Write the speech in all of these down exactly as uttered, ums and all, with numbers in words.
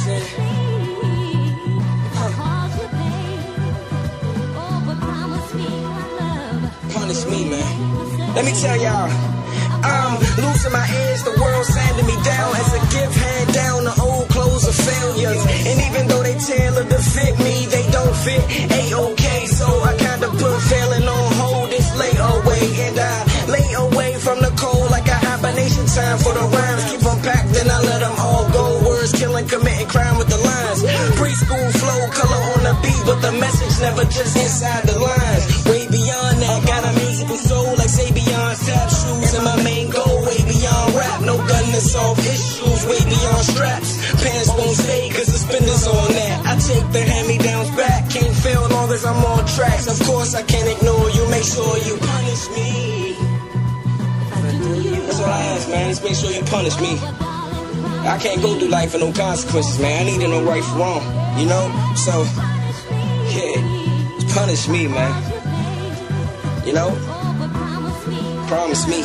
Punish me, man. Let me tell y'all, I'm losing my edge, the world sanding me down as a gift, hand down the old clothes of failures. And even though they tailored to fit me, they don't fit A-okay. So I kinda put failing on hold, it's layaway. And I lay away from the cold like a hibernation time for the rhymes. Keep them packed and I let them all go. Words killing, committing crime with the lines. Preschool flow, color on the beat, but the message never just inside the lines. Way beyond that, got a musical soul like say beyond tap shoes. And my main goal, way beyond rap. No gun to solve issues, way beyond straps. Pants won't stay cause the spinner's on that. I take the hand-me-downs back, can't fail long as I'm on tracks. Of course I can't ignore you, make sure you punish me. That's all I ask, man, just make sure you punish me. I can't go through life with no consequences, man. I need to know right from wrong, you know? So, yeah, just punish me, man. You know? Promise me.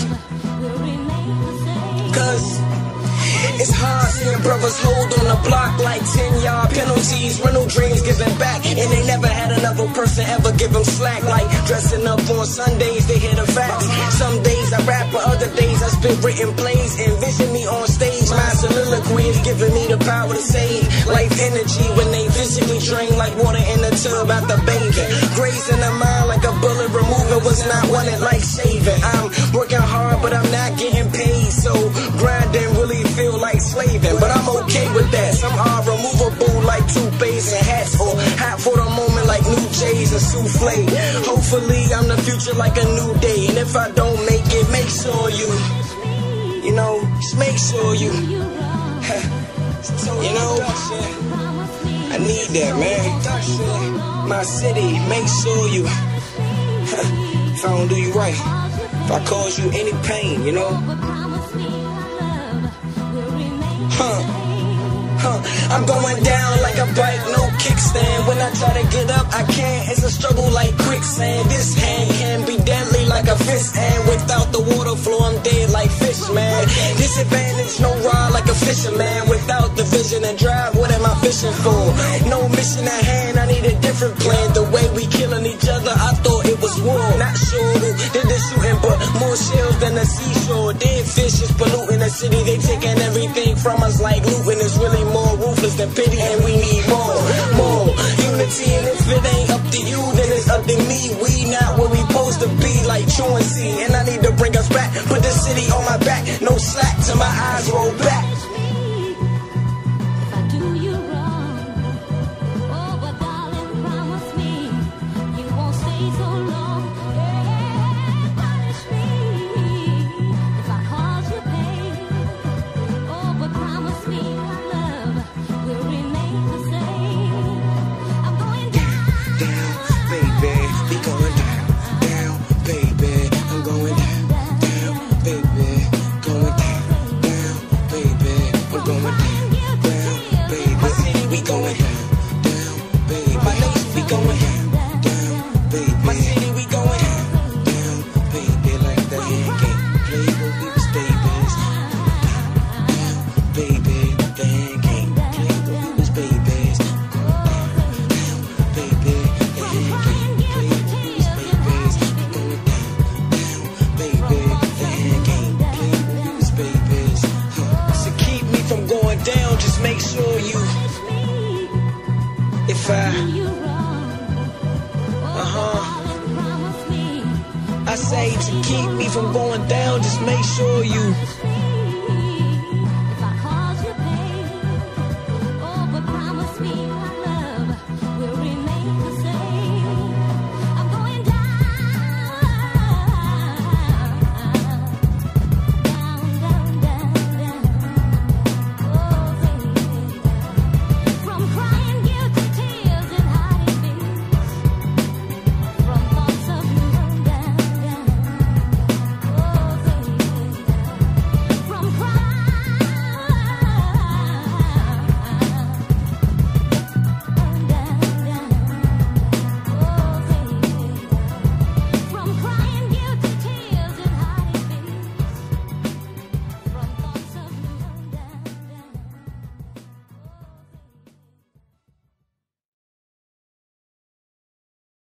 Cause it's hard seeing brothers hold on the block like ten-yard penalties, rental dreams giving back, and they never had another person ever give them slack. Like dressing up on Sundays, they hear the facts. Some days I rap, but other days I spit written plays. Envision me on stage, my soliloquy is giving me the power to save life energy when they physically drain like water in a tub after bathing. Grazing the mind like a bullet remover was not wanted like shaving. I'm working hard, but I'm not getting paid, so grinding really feel like slaving, but I'm okay with that. Some are removable like toothpaste and hats, or hot for the moment like new J's and souffle. Hopefully I'm the future like a new day, and if I don't make it, make sure you, you know, just make sure you, you know, I need that, man. My city, make sure you, if I don't do you right, if I cause you any pain, you know. Huh, huh, I'm going down like a bike, no kickstand. When I try to get up, I can't, it's a struggle like quicksand. This hand can be deadly like a fist, and without the water flow, I'm dead like fish, man. Disadvantage, no rod like a fisherman. Without the vision and drive, what am I fishing for? No mission at hand, I need a different plan. The way we killing each other, I thought it was war. Not sure who did the shooting, but more shells than the seashore. Dead fish is polluting the city, they taking everything from us like looting. Is really more ruthless than pity, and we need more, more unity. And if it ain't up to you, then it's up to me. We not where we supposed to be, like truancy. And I need to bring us back, put the city on my back. No slack till my eyes roll back. Make sure you, if I, uh-huh, I say to keep me from going down, just make sure you